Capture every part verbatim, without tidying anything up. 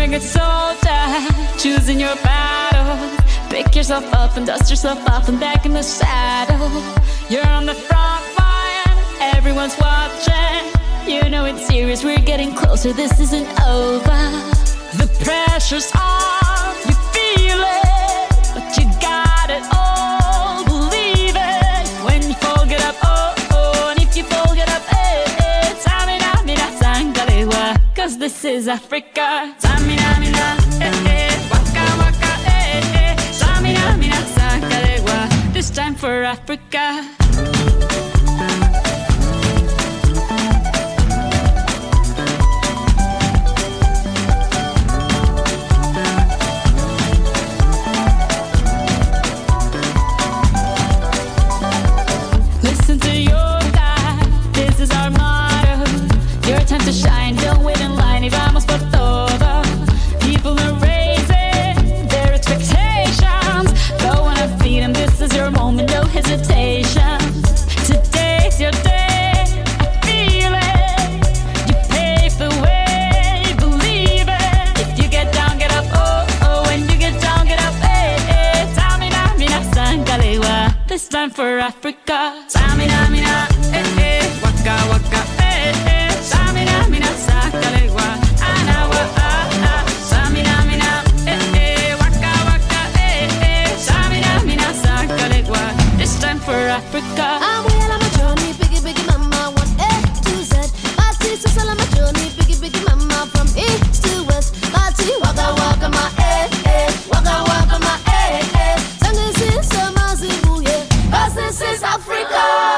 good soldier, choosing your battle. Pick yourself up and dust yourself off and back in the saddle. You're on the front line, everyone's watching. You know it's serious, we're getting closer, this isn't over. The pressure's on, you feel it, but you got it all, believe it. When you fall, get up, oh, oh, and if you fall, get up, eh, eh. Samina, mina, sangalewa, cause this is Africa. Samina, mina, eh, eh, waka, waka, eh, eh. Samina, mina, sangalewa, this time for Africa. Time to shine, don't wait in line, y vamos por todo. People are raising their expectations. Go on and feed them, this is your moment, no hesitation. Today's your day, I feel it. You pave the way, believe it. If you get down, get up, oh, oh. When you get down, get up, eh, eh. Samina, mina, sangalewa, this time for Africa. Samina, mina, eh, eh. Waka, waka, eh, eh. Samina, mina, sangalewa, anawa, ah, ah. Samina, mina, eh, eh. Waka, waka, eh, eh. Samina, mina, sangalewa, this time for Africa. I'm well on my journey, biggie, biggie mama, one A to Z. My sister's all on my journey, biggie, biggie mama, from east to west. My tea, waka, waka, my eh, eh. Waka, waka, my eh, eh. Sangin' sin, sama, zibu, yeah. Cause this is Africa.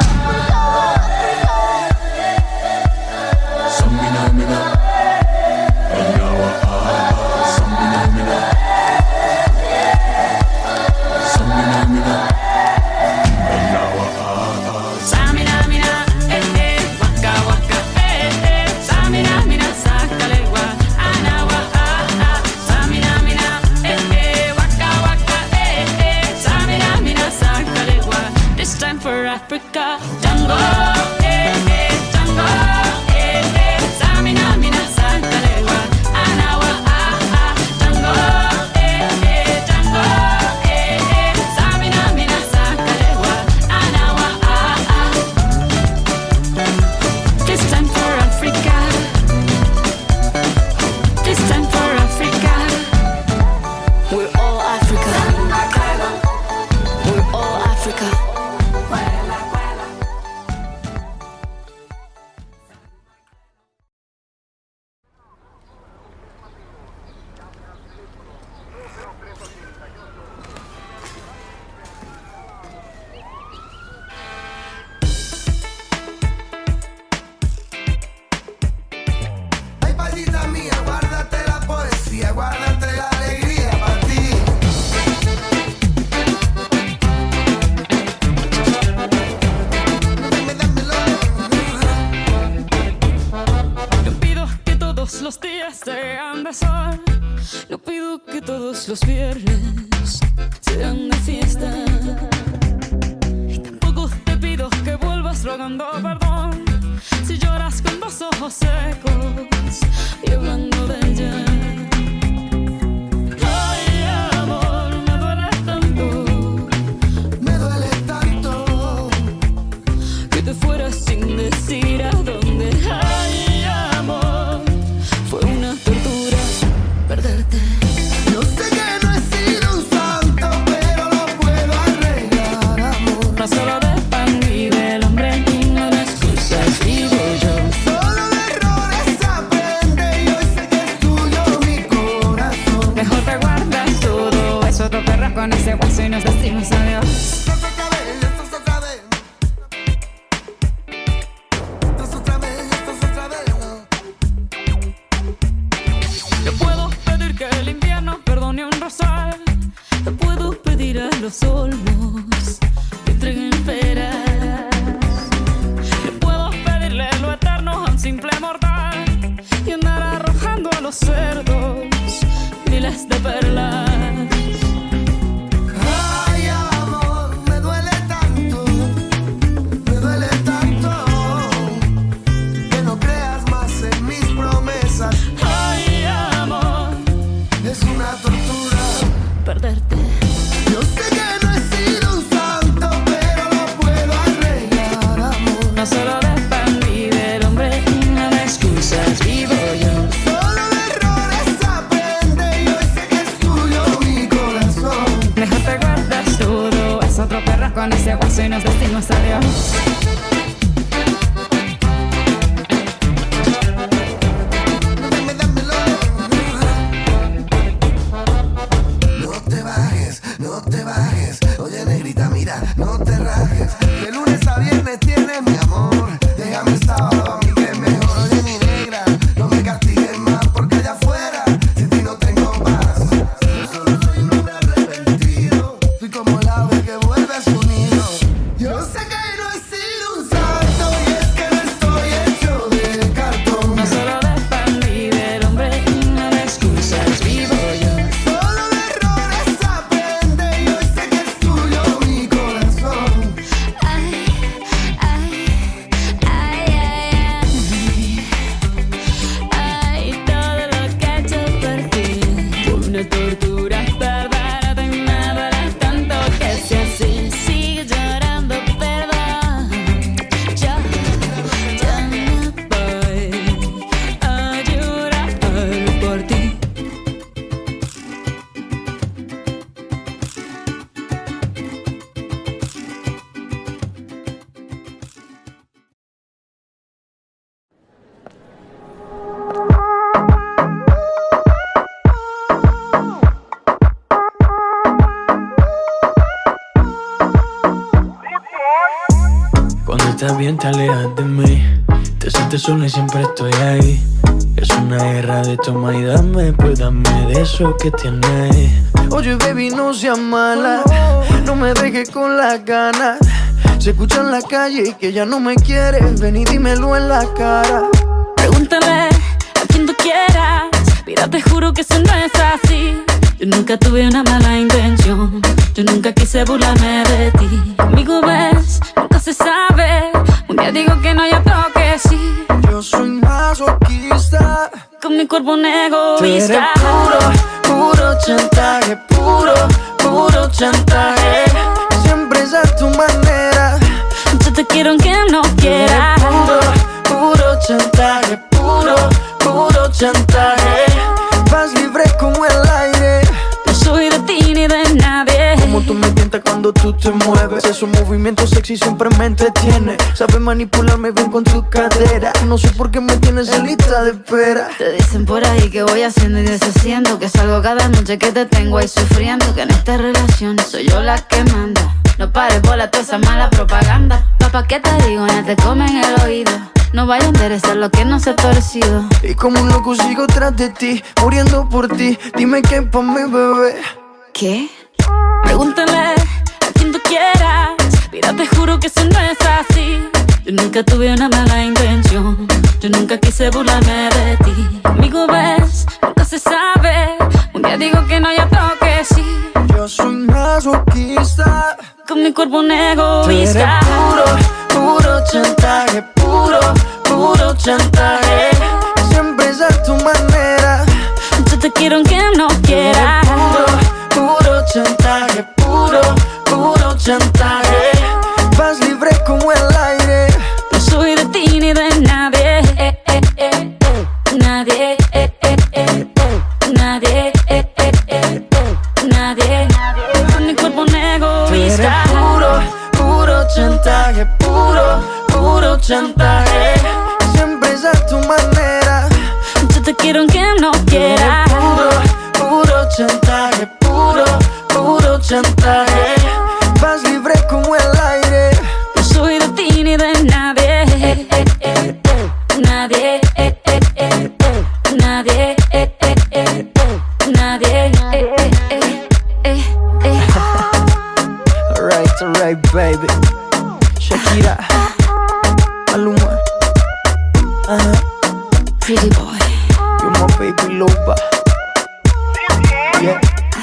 Africa, Tango, eh, eh, Tango, eh, eh, Samina, mina, sangalewa, anawa, ah, ah, Tango, eh, eh, Tango, eh, eh, Samina, mina, sangalewa, anawa, ah, ah. This time for Africa, this time for Africa, we're all Africa, we're all Africa. Los días sean de sol, no pido que todos los viernes sean de fiesta. Y tampoco te pido que vuelvas rogando perdón si lloras con dos ojos secos y hablando de ella. Ay, amor, me duele tanto, me duele tanto que te fueras sin decir a dónde. Ay, amor, fue una tortura perderte. Yo sé que no he sido un santo, pero lo puedo arreglar, amor. No solo de pan vive el hombre, y no de excusas vivo yo. Solo de errores aprende y hoy sé que es tuyo mi corazón. Mejor te guardas todo eso, te perras con ese hueso y nos decimos adiós. Esto es otra vez, esto es otra vez. Esto es otra vez, esto es otra vez. Yo puedo pedir que el invierno perdone un rosal. Yo puedo pedir a los olmos que entreguen peras. Yo puedo pedirle lo eterno a un simple mortal y andar arrojando a los cerdos miles de perlas. Ay, amor, me duele tanto, me duele tanto que no creas más en mis promesas. Ay, amor, con ese guaso y nos decimos adiós. No te bajes, oye negrita, mira, no te rajes. De lunes a viernes tienes mi amor. Déjame el sábado a mí que es mejor. Oye mi negra, no me castigues más, porque allá afuera sin ti no tengo paz. Yo solo soy un hombre arrepentido, soy como el ave que vuelve a su nido. Yo sé que no he sido un santo y es que no estoy hecho de cartón. No solo dependí del hombre y no de excusas vivo yo. Tortura perderte y me duele tanto que si así sigue llorando perdón. Yo, yo no voy a llorar por ti. Cuando estás bien te alejas de mí, te sientes sola y siempre estoy ahí. Es una guerra de toma y dame, pues dame de eso que tienes. Oye baby, no seas mala, no me dejes con las ganas. Se escucha en la calle y que ya no me quieres, ven y dímelo en la cara. Pregúntale a quien tú quieras, mira te juro que eso no es así. Yo nunca tuve una mala intención, yo nunca quise burlarme de ti. Conmigo ves, nunca se sabe, un día digo que no y otro que sí. Yo soy masoquista, con mi cuerpo un egoísta. tú eres puro, puro chantaje, puro, puro chantaje. Siempre es a tu manera, yo te quiero aunque no quiera. Puro, puro chantaje, puro, puro chantaje. Vas libre como el aire, No soy de ti ni de nadie. como tú me tientas cuando tú te mueves. Esos movimientos sexy siempre me entretiene. Sabes manipularme bien con tu cadera. No sé por qué me tienes en lista de espera. Te dicen por ahí que voy haciendo y deshaciendo, que salgo cada noche que te tengo ahí sufriendo, que en esta relación soy yo la que manda. No pares bola toda esa mala propaganda. Papá, ¿qué te digo? Ya te comen el oído. No vaya a enderezar lo que no se ha torcido. Y como un loco sigo tras de ti, muriendo por ti. Dime qué pa' mi bebé. ¿Qué? Pregúntale a quien tú quieras, mira te juro que eso no es así. Yo nunca tuve una mala intención, yo nunca quise burlarme de ti. Conmigo ves, nunca se sabe, un día digo que no y otro que sí. Yo soy masoquista, con mi cuerpo un tú eres egoísta. puro, puro chantaje, puro, puro chantaje. Siempre es a tu manera, Yo te quiero aunque no tú eres quiera. puro, puro chantaje, puro, puro chantaje. Vas libre como el aire, No soy de ti ni de nadie. Eh, eh, eh, eh. Nadie. Eh, eh, eh, eh. Nadie. Eh, eh, eh, eh. Nadie. Con mi cuerpo un tú eres egoísta. puro, puro chantaje, puro, puro chantaje. Siempre es a tu manera, Yo te quiero aunque no tú eres quiera. puro, puro chantaje, puro, puro chantaje. Vas libre como el aire, No soy de ti ni de nadie. Eh, eh, eh, eh. Nadie. Eh, eh, eh, eh. Nadie. Eh, eh, eh, eh. Nadie. Eh, eh, eh, eh, eh. alright, alright baby. Shakira, Maluma, uh-huh. Pretty boy. You're my baby loba. Yeah.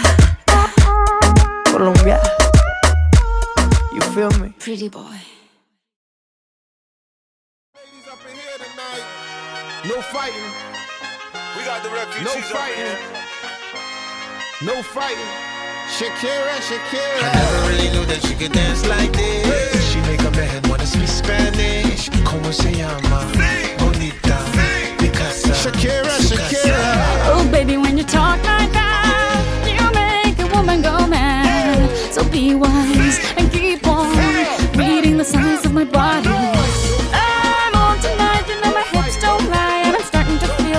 Colombia, you feel me? Pretty boy. Ladies up in here tonight. No fighting. We got the refugees No up fighting. here. No fighting. Shakira, I Shakira. never really knew that she could dance like this. She make a man wanna speak Spanish. Como se llama? Bonita. Picasa. Shakira, Su casa. Shakira. Oh, baby, when you talk like that, you make a woman go mad. So be wise and keep on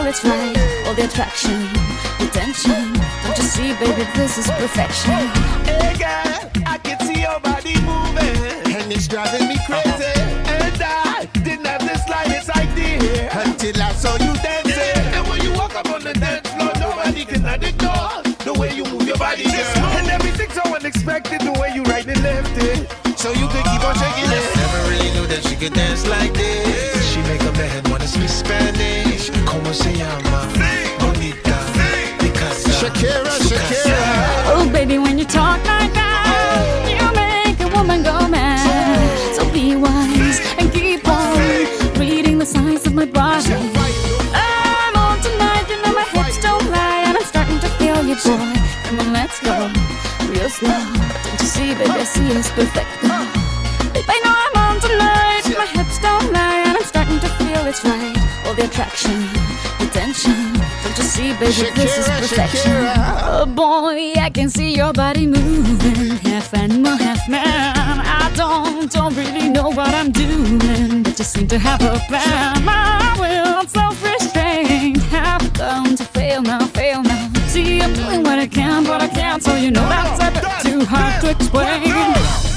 it's right. All the attraction, the tension. Don't you see, baby, this is perfection. Hey girl, I can see your body moving, and it's driving me crazy. And I didn't have the slightest idea until I saw you dancing. And when you walk up on the dance floor, nobody can ignore the way you move your body, girl. And everything's so unexpected, the way you right and left it, so you could keep on shaking it. Never really knew that she could dance like this. She make a man wanna speak Spanish. Como se llama? Bonita. Picasa. Shakira, Shakira. Oh, baby, when you talk like that, you make a woman go mad. So be wise and keep on reading the signs of my body. I'm on tonight, you know my hips don't lie, and I'm starting to feel you, boy. Come on, let's go real slow. Don't you see, baby, I see it's perfect. Babe, I know I'm on tonight, my hips don't lie, and I'm starting to feel it's right. All the attraction, the tension. Don't you see, baby, Shakira, this is perfection. Shakira. Oh boy, I can see your body moving, half animal, half man. I don't, don't really know what I'm doing, but you seem to have a plan. My will, self-restraint, have come to fail now, fail now. See, I'm doing what I can, but I can't, so you know that's a bit too hard to explain.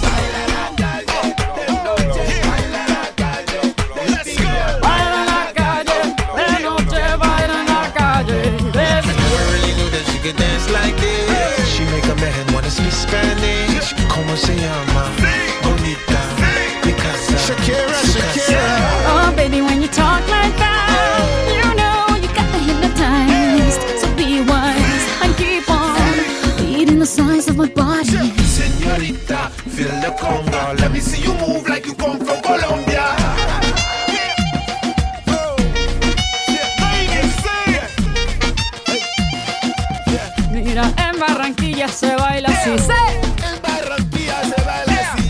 Could dance like this. She make a man wanna speak Spanish. Como se llama? Bonita. Picasa. Shakira, Shakira. Oh, baby, when you talk like that, you know you got me hypnotized. So be wise and keep on reading the signs of my body. Señorita, feel the conga. Let me see you move like you come from Colombia. Mira, en Barranquilla se baila así. ¡Sí! En Barranquilla se baila así.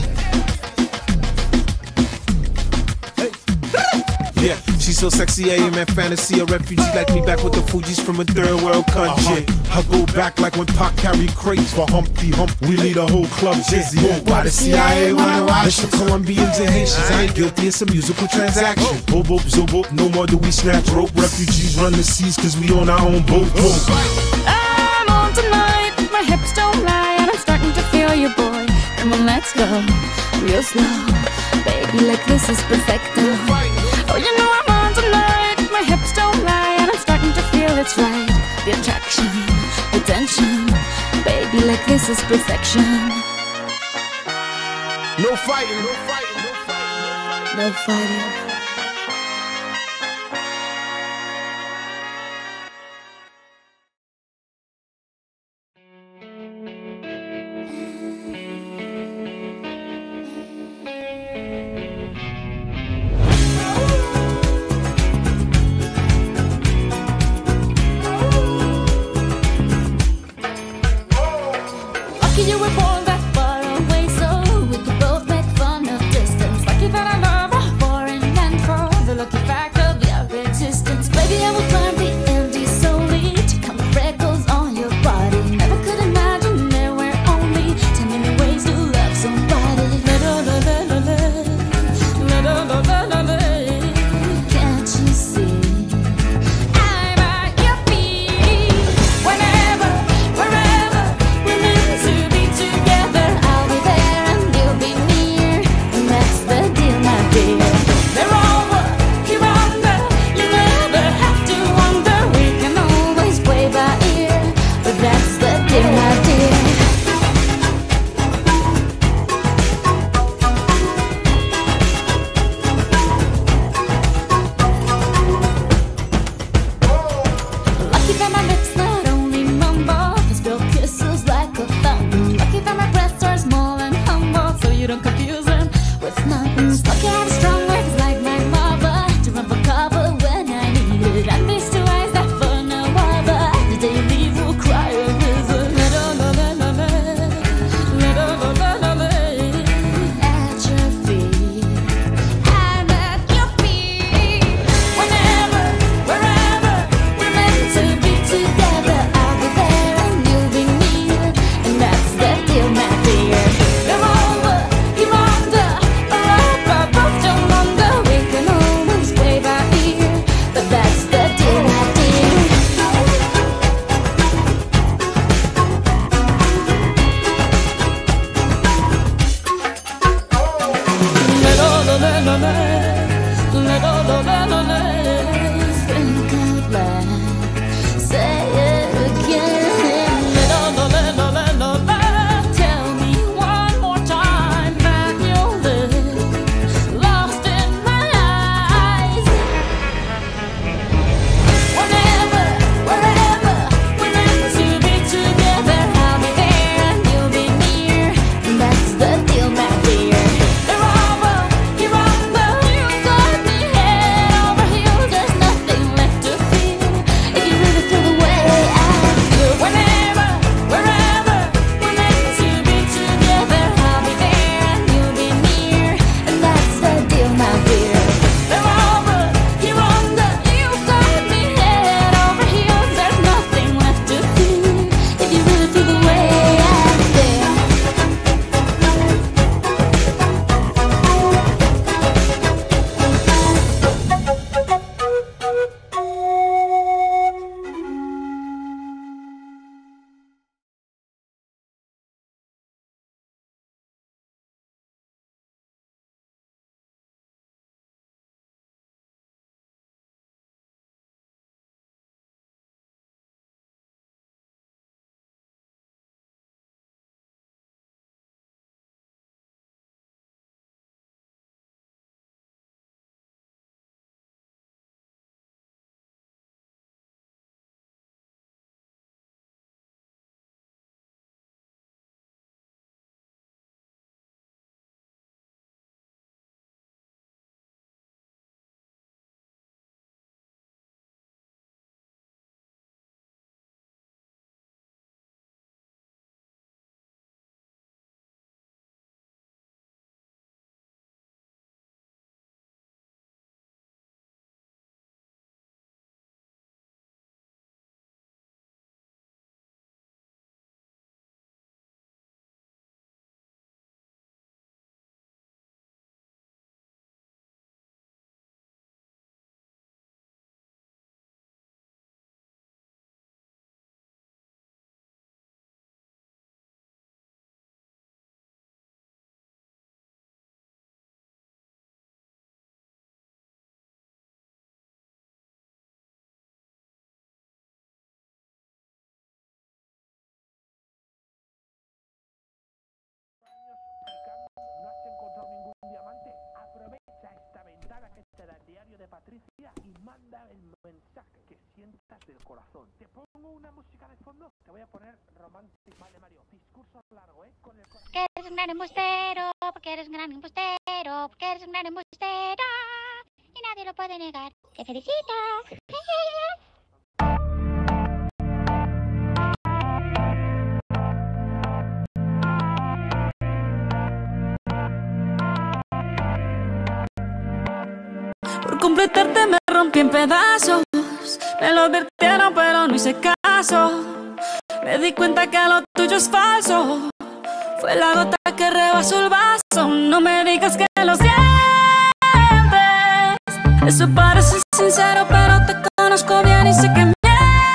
Yeah, she's so sexy, I am in fantasy. A refugee like me back with the Fugees from a third world country. I go back like when Pac carried crates for Humpty Hump. We lead a whole club dizzy. Why the C I A wanna watch? It's the Colombians and Haitians. I ain't guilty, it's a musical transaction. Boop, boop, zo, boop, no more do we snatch rope. Refugees run the seas cause we on our own boat. I'm on tonight, my hips don't lie, and I'm starting to feel you, boy. Come on, let's go real slow. Baby, like this is perfect. Oh, you know I'm on tonight, my hips don't lie, and I'm starting to feel it's right. The attraction, the tension. Baby, like this is perfection. No fighting, no fighting, no fighting. No fighting. Lucky you were born that far away, so we could both make fun of distance. Lucky that I love her foreign policía y manda el mensaje que sientas del corazón. Te pongo una música de fondo, te voy a poner romántico. Vale, Mario, discurso largo, ¿eh? Con el corazón. Porque eres un gran embustero, porque eres un gran embustero, porque eres un gran embustero y nadie lo puede negar. ¡Te felicito! Por completarte me rompí en pedazos. Me lo advirtieron pero no hice caso. Me di cuenta que lo tuyo es falso. Fue la gota que rebasó el vaso. No me digas que lo sientes. Eso parece sincero pero te conozco bien y sé que mientes.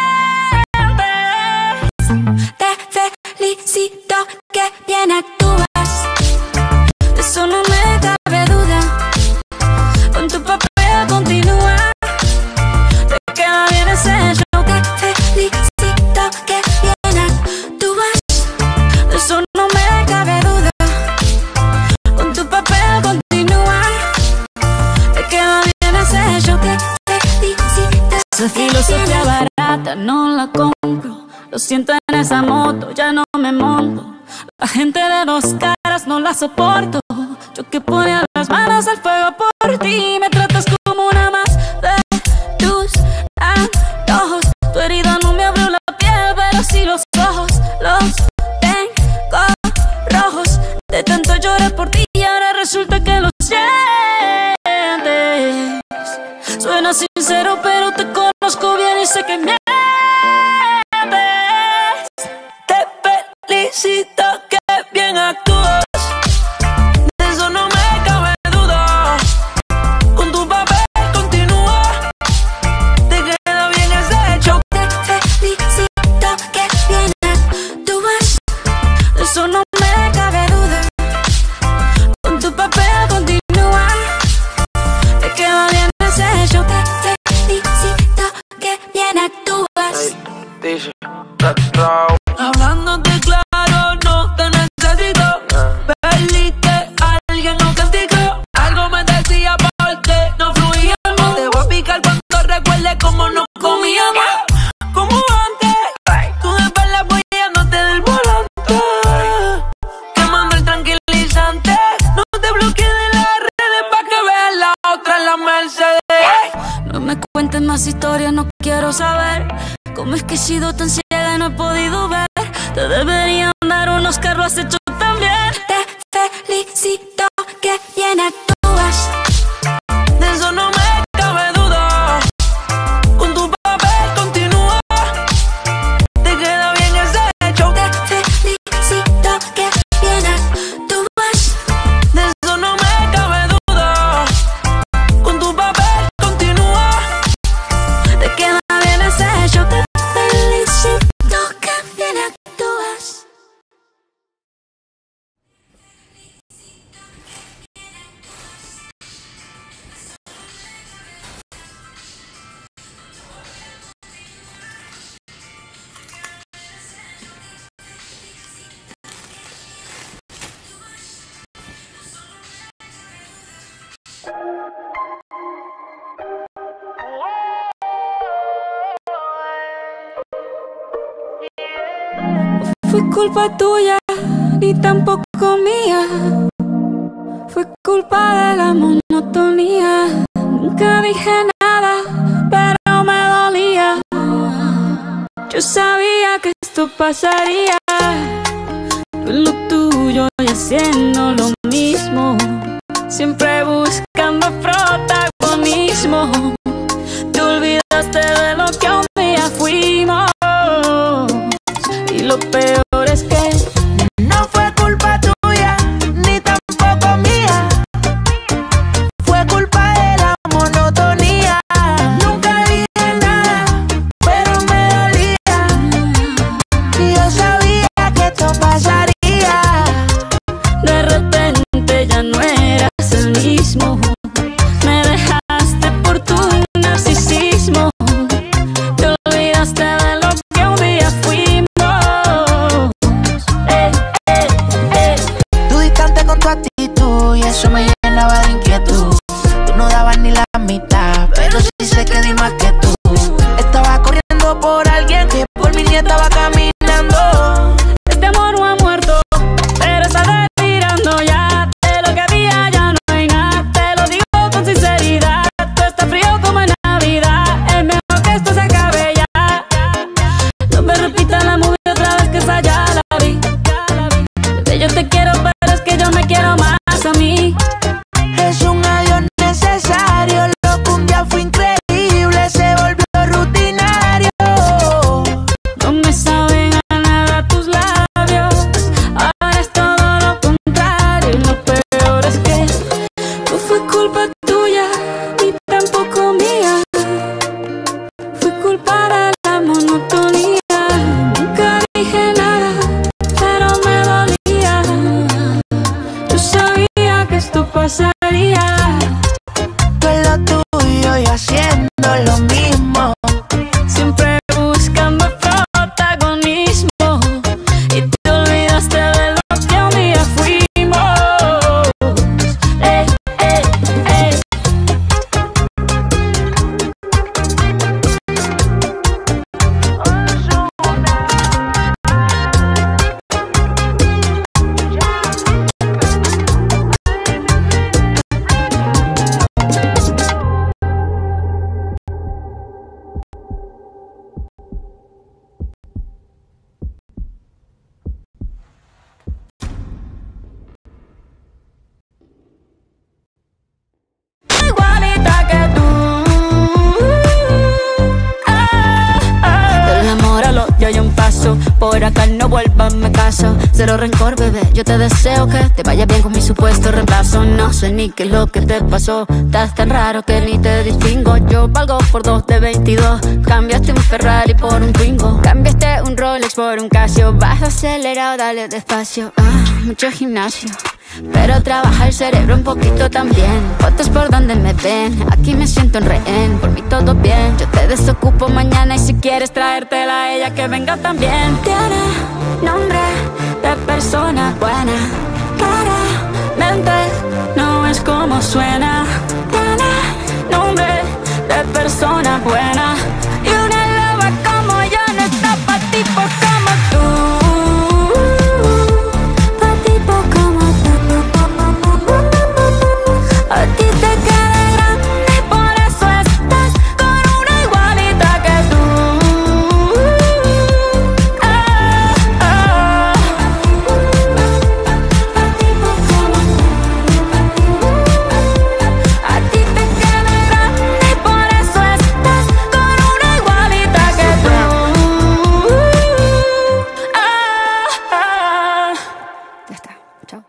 Te felicito que bien actúas. De eso no me cabe duda. Con tu papel continúa. Te queda bien ese show. Te felicito que bien actúas. De eso no me cabe duda. Con tu papel continúa. Te queda bien ese show. Te felicito. Esa filosofía barata no la compro. Lo siento en esa moto, ya no me monto. La gente de dos caras no la soporto. Yo que ponía las manos al fuego por ti. Me tratas como una más de tus antojos. Tu herida no me abrió la piel, pero sí los ojos. Los tengo rojos. De tanto llorar por ti y ahora resulta que lo sientes. Suena sincero pero te conozco bien y sé que mientes. Te felicito que bien actúas. De eso no me cabe duda. Con tu papel continúa. Te queda bien ese show. Te felicito que bien actúas. De eso no me cabe duda. Con tu papel continúa. Te queda bien ese show. Te felicito que bien actúas. Dice, hablándote claro, no te necesito. Perdiste a alguien, no castigo. Algo me decía porque no fluíamos. Te voy a picar cuando recuerde cómo nos comíamos. Como antes, tú después la apoyándote del volante. Quemando el tranquilizante. No te bloquees de las redes pa' que veas la otra en la Mercedes. No me cuentes más historias, no quiero saber. ¿Cómo es que he sido tan ciega y no he podido ver? Te deberían dar unos carros, has hecho también. Te felicito que bien actúas. De eso no me cabe duda. Con tu papel continúa. Te queda bien ese show. Te felicito que bien actúas. De eso no me cabe duda. Con tu papel continúa. Te queda bien ese show. Felicito que bien actúas. Fue culpa tuya, ni tampoco mía. Fue culpa de la monotonía. Nunca dije nada, pero me dolía. Yo sabía que esto pasaría. Tú en lo tuyo y haciendo lo mismo. Siempre buscando protagonismo. Te olvidaste de lo que un día fuimos. Y lo peor es que no fue culpa tuya, ni tampoco mía. Fue culpa de la monotonía. Nunca dije nada, pero me dolía. Y yo sabía que esto pasaría. De repente ya no eras el mismo. Me dejaste por tu narcisismo. Te olvidaste de lo que un día fuimos. Eh, eh, eh. Tú distante con tu actitud y eso me llenaba de inquietud. Tú no dabas ni la mitad, pero sé que di más que tú. Estaba corriendo por alguien que por mí ni estaba caminando. Este amor no ha muerto, pero está delirando ya. De lo que había ya no hay nada, te lo digo con sinceridad. Tú estás frío como en Navidad, es mejor que esto se acabe ya. No me repitas la movie otra vez, que esa ya la vi. Bebé, yo te quiero, pero es que yo me quiero más a mí. Es un adiós necesario, lo que un día fue increíble se volvió rutinario. No me saben a nada tus labios, ahora es todo lo contrario. Y lo peor es que no fue culpa tuya, ni tampoco mía. Fue culpa de la monotonía. Nunca dije nada, pero me dolía. Yo sabía que esto pasaría. Tú en lo tuyo y haciendo lo mismo. Siempre buscando protagonismo, y te olvidaste de lo que un día fuimos. Eh, eh, eh. Igualita que tú. Ah, ah. Del amor al odio hay un paso, por acá no vuelvas, me caso. Cero rencor, bebé, yo te deseo que te vaya bien con mi supuesto reemplazo. No sé ni qué es lo que te pasó, estás tan raro que ni te distingo. Yo valgo por dos de veintidós, cambiaste un Ferrari por un Twingo. Cambiaste un Rolex por un Casio, vas acelerado, dale despacio. Ah, mucho gimnasio, pero trabaja el cerebro un poquito también. Fotos por donde me ven, aquí me siento en rehén. Por mí todo bien, yo te desocupo mañana. Y si quieres traértela a ella, que venga también. Tiene nombre de persona buena, claramente no es como suena. Tiene nombre de persona buena, y una loba como yo no está pa' tipos como tú. A ti te queda grande, por eso estás con una igualita que tú. Ah, ah. A ti te queda grande, por eso estás con una igualita que tú. Ah, ah. Ya está, chao.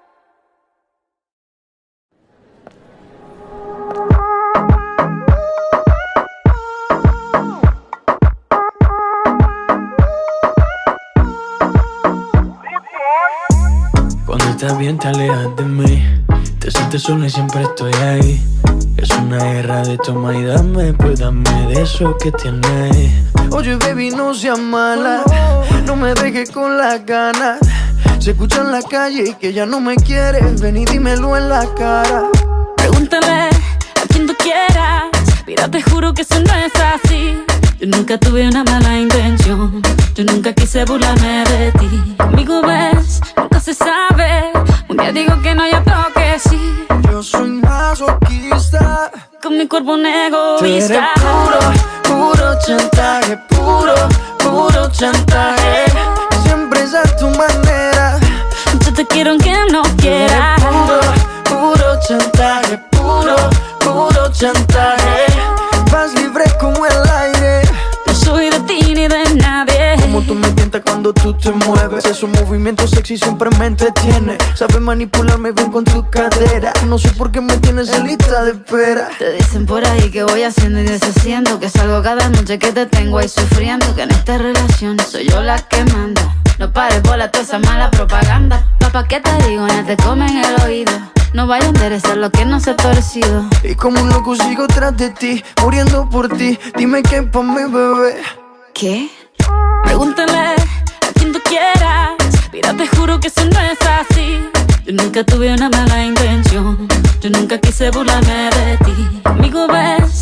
Cuando estás bien te alejas de mí, te sientes sola y siempre estoy ahí. Es una guerra de toma y dame, pues dame de eso que tienes. Oye baby, no seas mala, no me dejes con las ganas. Se escucha en la calle que ya no me quieres, ven y dímelo en la cara. Pregúntale a quien tú quieras, mira, te juro que eso no es así. Yo nunca tuve una mala intención, yo nunca quise burlarme de ti. Conmigo ves, nunca se sabe, un día digo que no y otro que sí. Yo soy masoquista, con mi cuerpo un tú eres egoísta. puro, puro chantaje, puro, puro chantaje. Siempre es a tu manera, Yo te quiero aunque no tú eres quieras. puro, puro chantaje, puro, puro chantaje. Vas libre como el aire, No soy de ti ni de nadie. como tú me tientas cuando tú te mueves. Esos movimientos sexy siempre me entretiene. Sabes manipularme bien con tu cadera. No sé por qué me tienes en lista de espera. Te dicen por ahí que voy haciendo y deshaciendo, que salgo cada noche, que te tengo ahí sufriendo, que en esta relación soy yo la que manda. No pares bola toda esa mala propaganda. Papá, ¿qué te digo? No te comen el oído. No vaya a interesar lo que no se ha torcido. Y como un loco sigo tras de ti, muriendo por ti. Dime qué pa' mi bebé. ¿Qué? Pregúntale a quien tú quieras, mira, te juro que eso no es así. Yo nunca tuve una mala intención, yo nunca quise burlarme de ti. Conmigo ves, nunca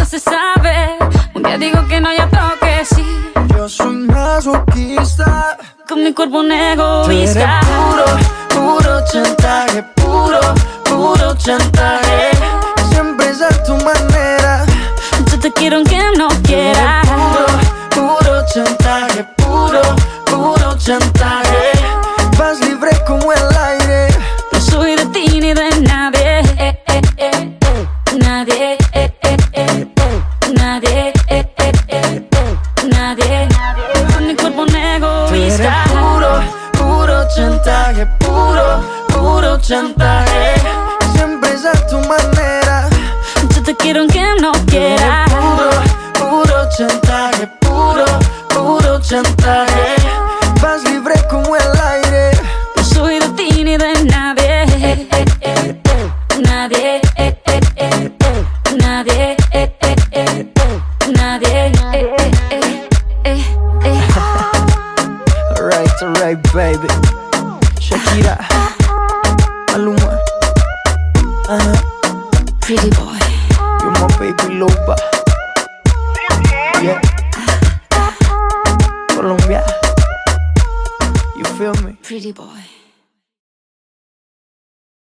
se sabe. Un día digo que no, ya toque, sí. Yo soy masoquista, con mi cuerpo un tú eres egoísta. puro, puro chantaje, puro, puro chantaje. Siempre es a tu manera. Yo te quiero aunque no Tú eres quiera. puro, puro chantaje, puro, puro chantaje. Vas libre como el aire. No soy de ti ni de nadie. Eh, eh, eh, eh. Nadie. Eh, eh, eh, eh. Nadie. Eh, eh, eh, eh. Nadie. Con mi cuerpo un Tú eres egoísta. puro, puro chantaje, puro, puro chantaje. Siempre es a tu manera. Yo te quiero aunque no Tú eres quiera. puro, puro chantaje, puro, puro chantaje. Vas libre como el aire. No soy de ti ni de nadie. Eh, eh, eh, eh. Nadie. Eh, eh, eh, eh. Nadie. Eh, eh, eh, eh. Nadie. Eh, eh, eh, eh, eh. Alright, alright, baby. Shakira, Maluma, uh-huh. Pretty boy. You're my baby loba. Yeah. Colombia. You feel me? Pretty boy.